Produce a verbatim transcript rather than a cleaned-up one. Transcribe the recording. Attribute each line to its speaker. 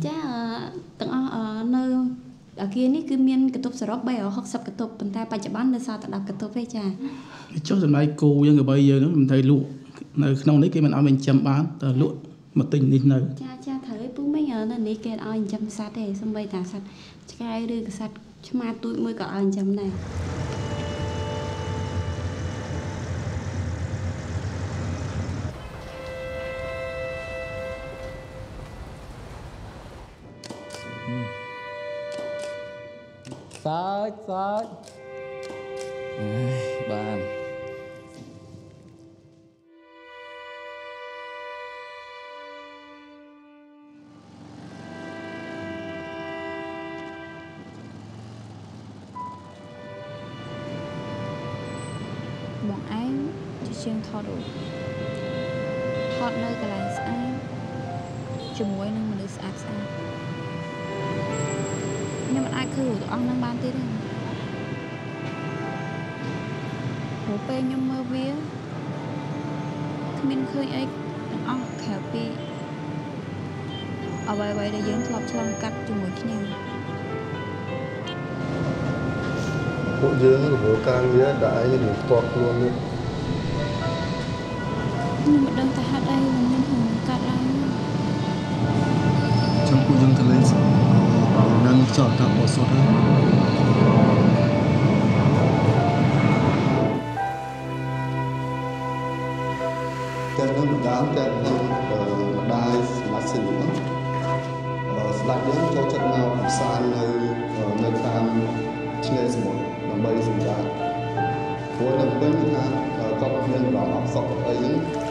Speaker 1: ចាទាំងអស់នៅអាគារនេះគឺមានកតុបសរុបបីរយហកសិបកតុបប៉ុន្តែបច្ចុប្បន្ននៅសល់តែដប់កតុបទេចា
Speaker 2: ចុះតម្លៃគោយើងក៏បីយើងហ្នឹងមិនត្រូវលក់នៅក្នុងនេះគេមិនឲ្យបញ្ចាំបានតែលក់មកទិញនេះនៅ
Speaker 1: ចាចាត្រូវឲ្យពូមិញនៅនេះគេឲ្យចិញ្ចឹមសត្វទេសូម្បីតែសត្វឆ្កែឬក៏សត្វឆ្មាទូចមួយក៏ឲ្យចិញ្ចឹមដែរ
Speaker 3: សើចសើចអេបាន
Speaker 1: បងឯងជាជាងថតរូបថតនៅកន្លែងស្អាតជាមួយនឹងមនុស្សស្អាតស្អាតខ្ញុំមិនអាចឃើញទាំងអស់នឹងបានទៀតទេព្រោះពេលខ្ញុំមើលវាគ្មានឃើញអីទាំងអស់ក្រៅពីអ្វីៗដែលយើងធ្លាប់ឆ្លងកាត់ជាមួយគ្នា
Speaker 4: ពួកយើងរវល់ការងារដែលឯងនឹងផ្ទាល់ខ្លួននេះ
Speaker 1: ខ្ញុំមិនដឹងថាហេតុអីមិនមានហងកាត់ឡើង
Speaker 4: ចាំពួកយើងទៅលេងនឹងចោលកាប់បោះសុទ្ធហើយតែនឹងម្ដងតែនឹងម្ដាយសម្រាប់សិនមកស្ដេចយើងចូលចិត្តមកផ្សារនៅនៅតាមឆ្នេរសមុទ្រដើម្បីសម្រាប់ព្រោះនៅពេញថាគាត់មានអារម្មណ៍អបសក់អីហ្នឹង